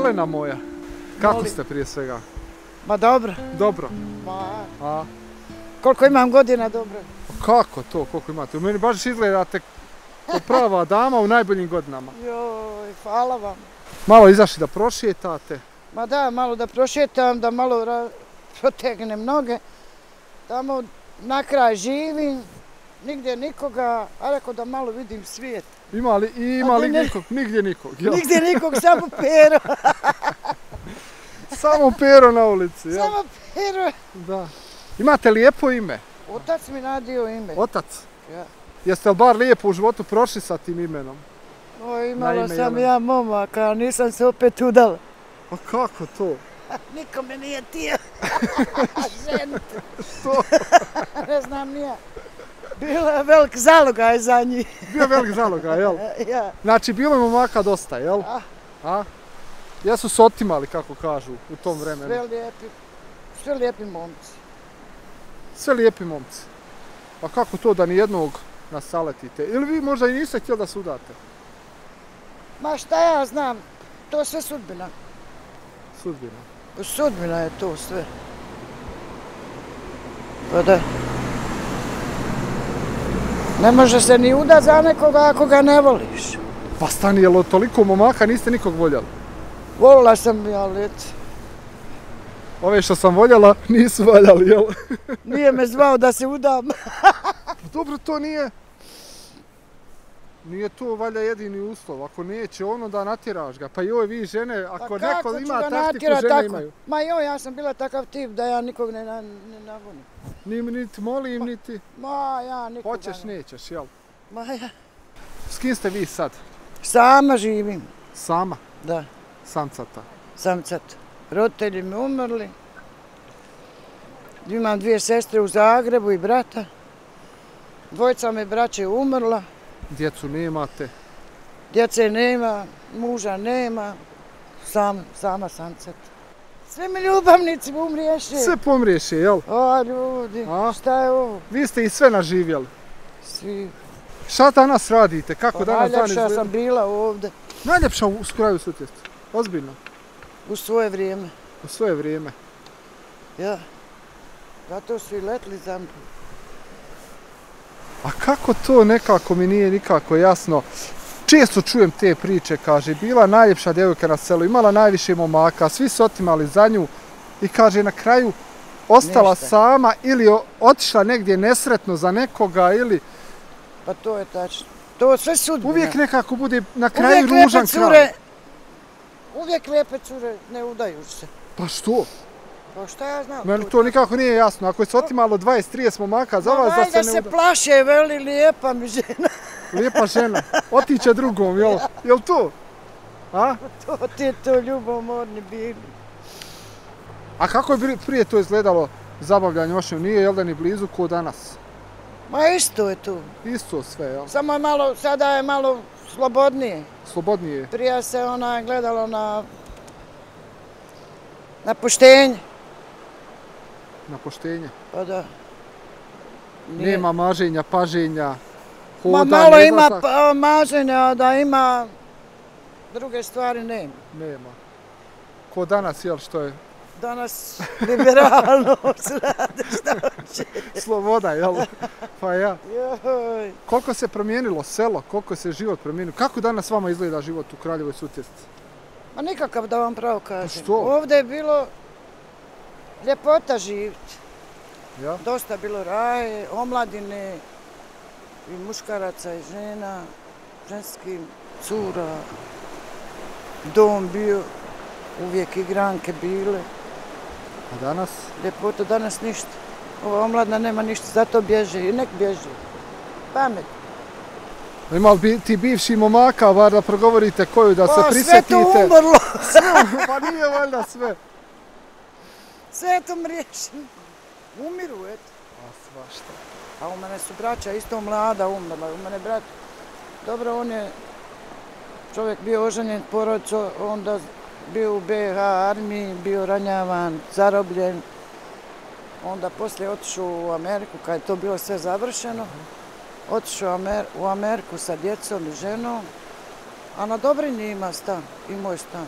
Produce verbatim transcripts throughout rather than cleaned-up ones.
Jelena moja, kako Molim. ste prije svega? Ma dobro. Dobro. Ma, A? koliko imam godina dobro. Kako to, koliko imate? U meni baš izgledate kao prava dama u najboljim godinama. Joj, hvala vam. Malo izašli da prošetate. Ma da, malo da prošetam, da malo ra- protegnem noge. Tamo na kraj živim, nigdje nikoga, a rekao da malo vidim svijet. Ima li, ima A li di ne- nikog? Nigdje nikog. Jel? Nigdje nikog, samo Pero. Samo Pero na ulici. Jel? Samo Pero. Da. Imate lijepo ime? Otac mi nadio ime. Otac. Ja. Jeste li bar lijepo u životu prošli sa tim imenom? O, imala ime sam Jelena. ja momaka, nisam se opet udala. A kako to? Niko me nije tio. Ženit. Što? Ne znam ni ja. Bila je velik zalogaj za njih. Bio velik zaloga, jel? Ja. Znači, bilo je momaka dosta, jel? Ah. A? Jesu se otimali, kako kažu, u tom vremenu. Sve lijepi, sve lijepi momci. Sve lijepi momci. Pa kako to da nijednog nasaletite? Ili vi možda i niste htjeli da se udate? Ma šta ja znam, to sve sudbina. Sudbina. Sudbina je to sve. Pa da. Ne može se ni udat za nekoga ako ga ne voliš. Pa stani, jel od toliko momaka niste nikog voljeli? Volila sam ja, ali eto, Ove što sam voljela nisu valjali, jel? nije me zvao da se udam. Dobro, to nije... Nije to valjda jedini uslov. Ako neće ono da natjeraš ga. Pa joj, vi žene, ako Pa neko kako ću ima ga taktiku, natjerat žene tako? imaju. Ma joj, ja sam bila takav tip da ja nikog ne, na, ne navonim. Ni, niti molim, niti... Ma ja nikoga Hoćeš, ne. nećeš, jel? Ma ja. S kim ste vi sad? Sama živim, Sama? da, Samcata? samcat. Roditelji mi umrli. Imam dvije sestre u Zagrebu i brata. Dvojica me braće umrla. Djecu nemate? Djece nema, muža nema. Sam, sama samcat. Svi mi ljubavnici umriješe. Sve pomriješe, jel? O, ljudi, A? šta je ovo? Vi ste i sve naživjeli. Svi. Šta danas radite? Kako Pa danas dan najljepša izgleda? sam bila ovdje Najljepša u kraju Sutjeska. Ozbiljno. u svoje vrijeme. U svoje vrijeme. Ja. Zato su i letli za mnom. A kako to nekako mi nije nikako jasno. Često čujem te priče, kaže, bila najljepša djevojka na selu, imala najviše momaka, svi su otimali za nju i kaže na kraju ostala Ništa. sama ili o- otišla negdje nesretno za nekoga ili Pa to je tačno. To je sve sudbina. uvijek nekako bude na kraju Uvijek lijepe ružan cure, kraj. uvijek lijepe cure ne udaju se. Pa što? Pa šta ja znam? Meni to nikako nije jasno. Ako je se otimalo dvadeset trideset momaka za Ma vas da valjda se ne se uda. plaše, veli lijepa mi žena. Lijepa žena. Otiće drugom, jel? Jel to? A? To ti to ljubomorni bili. A kako je bili- prije to izgledalo zabavljanje vaše? Nije, jel da ni blizu ko danas? Ma isto je tu. Isto sve, jel? Samo je malo, sada je malo slobodnije. Slobodnije. Prije se ona gledalo na na poštenje. Na poštenje. Pa da. Nije- Nema maženja, paženja, Ma hodanja, malo ima izlazak. pa- maženja, a da ima druge stvari nema. Nema. Ko danas, jel, što je Danas liberalno se rade šta hoće. sloboda, jel? Pa ja. Joj. Koliko se promijenilo selo, koliko se život promijenio? Kako danas vama izgleda život u Kraljevoj Sutjesci? Ma nikakav da vam pravo kažem. što? Ovdje je bilo ljepota živjeti. Ja? Dosta bilo raje, omladine, i muškaraca i žena, ženskih cura. Dom bio, uvijek igranke bile. A danas? Ljepota danas ništa. Ova omladna nema ništa, zato bježe i nek bježe. Pamet. Ima li bi- ti bivši momaka, bar da progovorite koju, da se Pa sve prisjetite? to umrlo, Pa nije valjda sve. sve to mriješeno. Umiru, eto. A svašta. A u mene su braća isto mlada umrla. U mene brat, dobro, on je čovjek bio oženjen porodicu, onda bio u be ha armiji, bio ranjavan, zarobljen. Onda poslije otišao u Ameriku, kad je to bilo sve završeno. Otišao Amer- u Ameriku sa djecom i ženom, a na Dobrinji ima stan, i moj stan.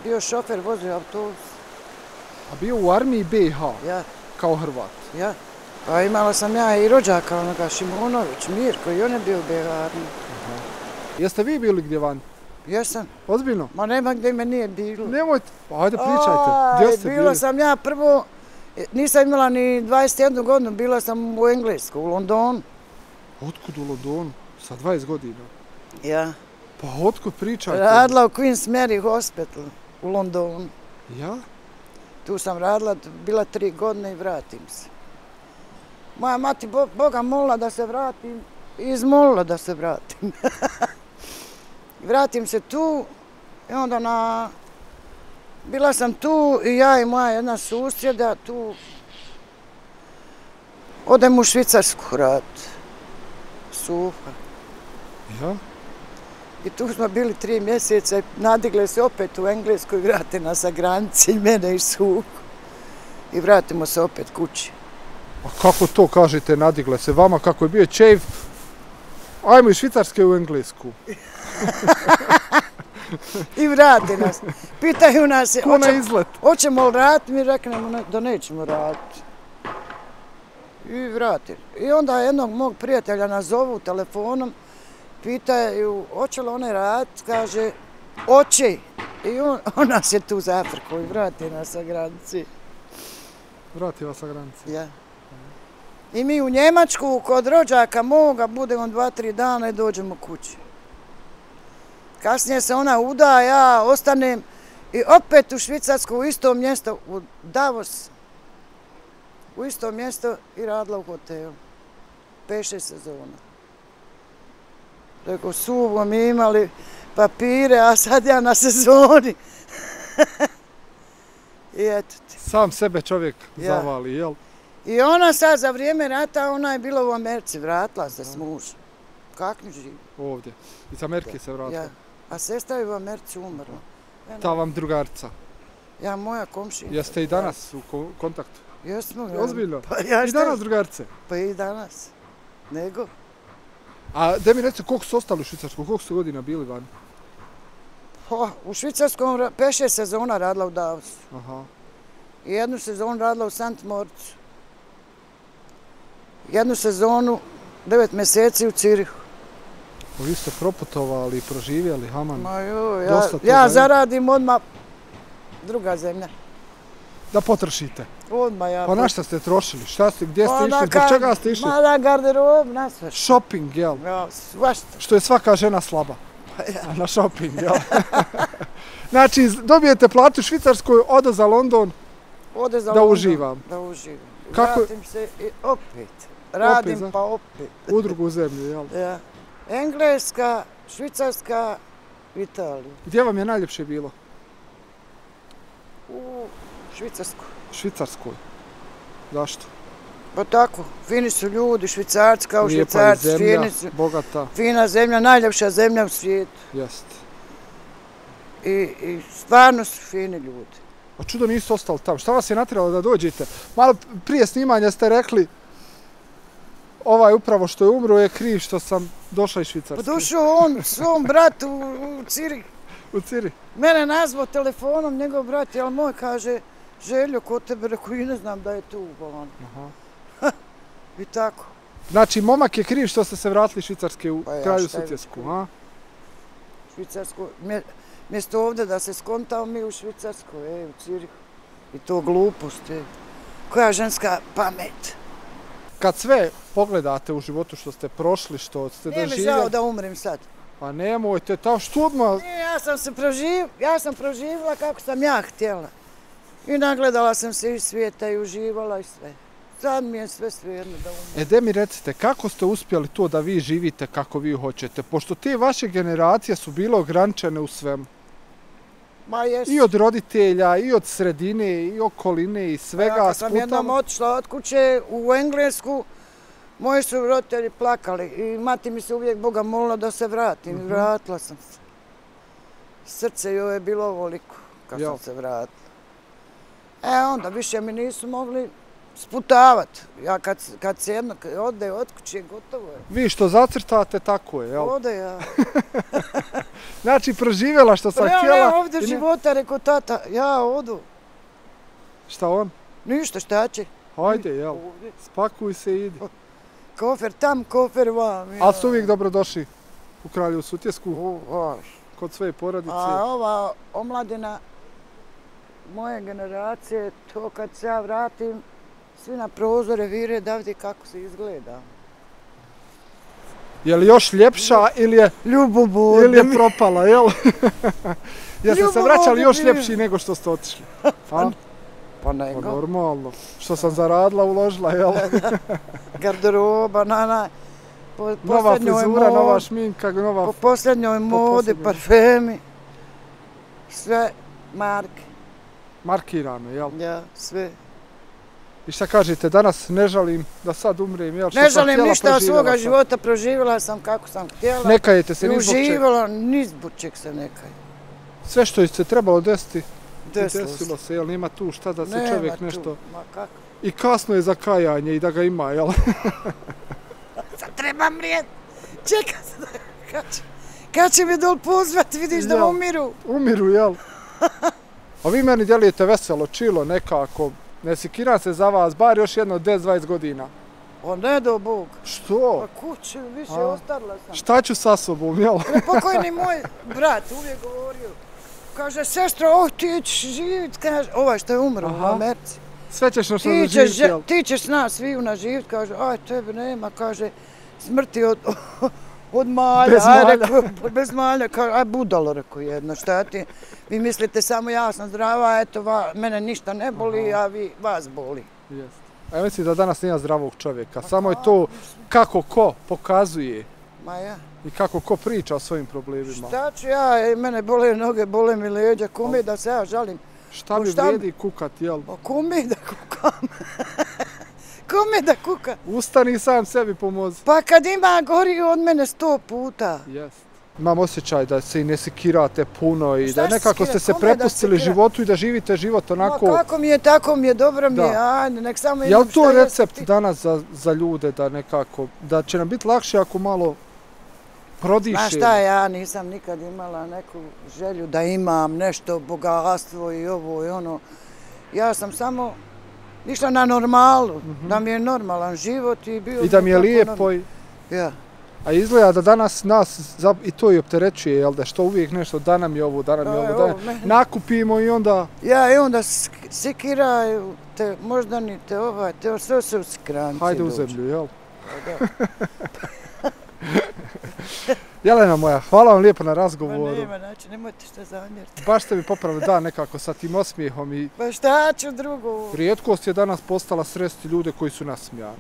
bio šofer, vozio autobus. A bio u armiji B i H, Ja, kao Hrvat. ja. Pa imala sam ja i rođaka, onoga Šimunović, Mirko, i on je bio u B i H armiji. Jeste vi bili gdje van? Jesam. Ozbiljno? Ma nema gdje me nije bilo. Nemojte, pa ajde pričajte. Aj, Gdje ste bila bili? sam ja prvo, nisam imala ni dvadeset jednu godinu, bila sam u Englesku, u Londonu. Otkud u Londonu? Sa dvadeset godina? Ja. Pa otkud pričajte? Radila u Queen's Mary Hospital u Londonu. Ja? Tu sam radila, bila tri godine i vratim se. Moja mati Bo- Boga molila da se vratim i izmolila da se vratim. Vratim se tu i onda na... Bila sam tu i ja i moja jedna susjeda tu. Odem u Švicarsku raditi. Suha. Ja? I tu smo bili tri mjeseca i nadigle se opet u Englesku i vrate nas sa granice i mene i Suhu. I vratimo se opet kući. A kako to kažete, nadigle se vama, kako je bio čejf? Ajmo iz Švicarske u Englesku. I vrate nas. Pitaju nas, Ko na hoće, izlet? hoćemo li raditi? Mi reknemo ne- da nećemo raditi. I vrate. I onda jednog mog prijatelja nazovu telefonom, pitaju hoće li one raditi, kaže hoće. I on, on nas je tu zafrkao i vrati nas sa granici. Vrati vas sa granice. Ja. I mi u Njemačku kod rođaka moga budemo dva, tri dana i dođemo kući. Kasnije se ona uda, ja ostanem i opet u Švicarsku u isto mjesto, u Davos. U isto mjesto i radila u hotelu. Pet, šest sezona. Rekao, suvo mi imali papire, a sad ja na sezoni. I eto ti. Sam sebe čovjek Ja. zavali, jel? I ona sad za vrijeme rata, ona je bila u Americi, vratila se s mužem. Kak mi živi? Ovdje. Iz Amerike se vratila. Ja. A sestra je u Americi umrla. Ta vam drugarica. Ja, moja komšina. Jeste i danas u ko- kontaktu? Jesmo. Ja. Ozbiljno? Pa ja I šta? danas drugarice? Pa i danas. Nego? A da mi recite koliko su ostali u Švicarsku, koliko su godina bili vani? Ho, u Švicarskom ra- pet, šest sezona radila u Davosu. Aha. I jednu sezonu radila u Sant Moritzu. Jednu sezonu, devet mjeseci u Cirihu. Pa vi ste proputovali i proživjeli, haman. Ma joj, ja, Dosta toga, ja je? zaradim odmah druga zemlja. Da potrošite. Odmah ja. Pa na šta ste trošili? Šta ste, gdje ste Pa na išli, zbog gar- čega ste išli? Ma na garderob, na sve. Shopping, jel? Ja, svašta. Što je svaka žena slaba. Pa ja. A na shopping, jel? Znači, dobijete platu u Švicarskoj, odo za London. Ode za Da London, uživam. Da uživam. Kako- Vratim se i opet. Radim za- pa opet. U drugu zemlju, jel? Ja. Engleska, Švicarska, Italija. Gdje vam je najljepše bilo? U Švicarsku. Švicarskoj. Zašto? Pa tako, fini su ljudi, Švicarci kao Lijepa je Švicarci, zemlja, fini su. bogata, Fina zemlja, najljepša zemlja u svijetu. jest. I, i stvarno su fini ljudi. A čudo niste ostali tamo. Šta vas je natjeralo da dođete? Malo prije snimanja ste rekli ovaj upravo što je umro je kriv što sam došla iz Pa Švicarske. došao on svom bratu u, u Cirih. U Ciri. Mene nazvao telefonom, njegov brat, jel moj, kaže, Željo, kod tebe, rekao, i ne znam da je tu, bolan. Aha. I tako. Znači, momak je kriv što ste se vratili iz Švicarske u Pa ja, kralju šta je Sutjesku, kriv? a? Švicarsku, mje- mjesto ovdje da se skontao mi u Švicarsku, ej, u Cirihu. I to glupost, ej. Koja ženska pamet. Kad sve pogledate u životu što ste prošli, što ste Nije mi žao doživjeli, da umrem sad. pa nemojte, tamo što odmah, Nije, ja sam se proživ, ja sam proživjela kako sam ja htjela. I nagledala sam se iz svijeta i uživala i sve. Sad mi je sve svejedno da umrem. e de mi recite, kako ste uspjeli to da vi živite kako vi hoćete? Pošto te vaše generacije su bile ograničene u svemu. Ma jesu. I od roditelja, i od sredine, i okoline, i svega. Ja kad sam jednom sputalo. otišla od kuće u Englesku, moji su roditelji plakali i mati mi se uvijek Boga molila da se vratim. I vratila sam se. Srce joj je bilo ovoliko kad Jel? sam se vratila. E onda više mi nisu mogli sputavat. Ja kad, kad se jedno ode od kuće, gotovo je. Vi što zacrtate, tako je, jel? Ode ja. Znači, proživjela što sam Pa ja, htjela. ja ovdje i ne- života, rekao tata, ja odu. Šta on? Ništa, šta će? Hajde, jel? Ovdje. Spakuj se i idi. Kofer tam, kofer vam. ja. Ali su uvijek dobrodošli u Kraljevu Sutjesku, U, baš. kod svoje porodice. A ova omladina moje generacije, to kad se ja vratim, svi na prozore vire da vidi kako se izgleda. Je li još ljepša ili je, Ljubomorni. ili je propala, jel? Jeste se vraćali još Ljubomorni. ljepši nego što ste otišli? A? Pa Pa nego, normalno. Što sam zaradila, uložila, jel? garderoba, na, na, po Nova posljednjoj frizura, nova modi, šminka, nova... po posljednjoj modi, posljednjoj. parfemi, sve marke, Markirano, jel? ja, sve. I šta kažete, danas ne žalim da sad umrem, jel? Što Ne sam želim htjela, ništa od proživjela svoga sam. života, proživjela sam kako sam htjela. Ne kajete se I ni zbog čega. uživala, ni zbog čeg se ne kaj. Sve što je se trebalo desiti, Desilo se. desilo se, jel? Nema tu šta da se Nema čovjek tu, nešto... ma kako. I kasno je za kajanje i da ga ima, jel? Sad treba mrijet. Čeka se da... Kad će, kad će me dol pozvat, vidiš da Ja. umiru. Umiru, jel? A vi meni djelujete veselo, čilo, nekako. Ne sikiram se za vas, bar još jedno deset dvadeset godina. O, ne do Bog. Što? Pa kuće, više A. ostarila sam. Šta ću sa sobom, jel? Pokojni moj brat uvijek govorio. Kaže, sestro, oh, ti ćeš živit, kaže, ovaj što je umro Aha. u Americi. Sve ćeš nešto Ti ćeš, doživjeti, jel? ti ćeš s nas sviju naživit, kaže, aj, tebe nema, kaže, smrti od, od malja. Bez aj, malja. Rekao, bez malja, kaže, aj, budalo, rekao jedno, šta ti, vi mislite samo ja sam zdrava, eto, va, mene ništa ne boli, a vi, vas boli. Jest. A ja mislim da danas nema zdravog čovjeka, samo je to kako ko pokazuje Ma ja, i kako ko priča o svojim problemima. šta ću ja, e, mene bole noge, bole mi leđa, kome da se ja žalim. Šta mi šta bi- vrijedi kukat, jel? Pa kome da kukam? Kome da kuka? Ustani sam sebi pomozi. Pa kad ima gori od mene sto puta. Jest. Imam osjećaj da se i ne sekirate puno i Šta da se nekako sekira? ste se Kome da prepustili sekira? životu i da živite život onako... Ma kako mi je, tako mi je, dobro mi je, Da. ajde, nek samo Je li idem to šta recept jesti. danas za, za ljude da nekako, da će nam biti lakše ako malo prodišemo? Znaš šta, ja nisam nikad imala neku želju da imam nešto, bogatstvo i ovo i ono. Ja sam samo išla na normalu, da mi je normalan život i bio I da mi je tako lijepo normalan. i... Ja. A izgleda da danas nas za- i to i opterećuje, jel da što uvijek nešto, da nam je ovo, da nam je Da, ovo, ovo, da meni. nakupimo i onda... Ja, i onda sk- sekiraju te, možda ni te ovaj, te sve se u skranci Hajde u dođe. zemlju, jel? Pa da. Jelena moja, hvala vam lijepo na Ma razgovoru. nema, znači, nemojte što zamjeriti. Baš ste mi popravili dan nekako sa tim osmijehom i Pa šta ću drugo? rijetkost je danas postala sresti ljude koji su nasmijani.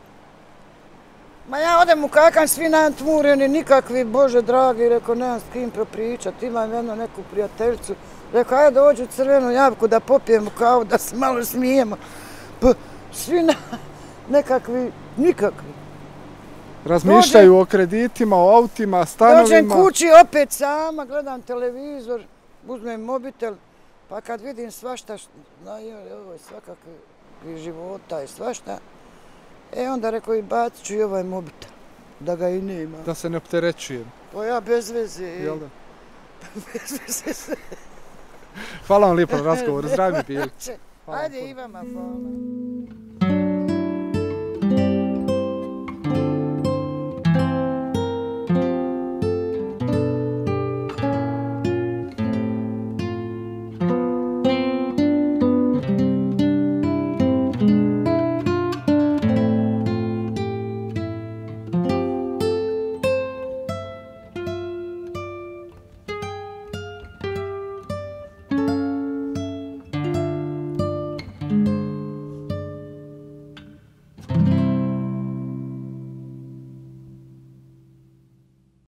Ma ja odem u kakan, svi natmureni, nikakvi, Bože dragi, rekao, nemam s kim propričat, imam jednu neku prijateljicu, rekao, ajde dođu u Crvenu Javku da popijemo kavu, da se malo smijemo. Pa svi na, nekakvi, nikakvi. Razmišljaju o kreditima, o autima, Dođem stanovima. kući, opet sama, gledam televizor, uzmem mobitel, pa kad vidim svašta, š- na joj, ovo je svakakve života i svašta, e onda rekao i bacit ću i ovaj mobitel, da ga i nema. Da se ne opterećujem, Pa ja bez veze, jel da? bez veze sve. Hvala vam lijepo na razgovoru, zdravi mi bili. Hvala vam Ajde puno. i vama, hvala.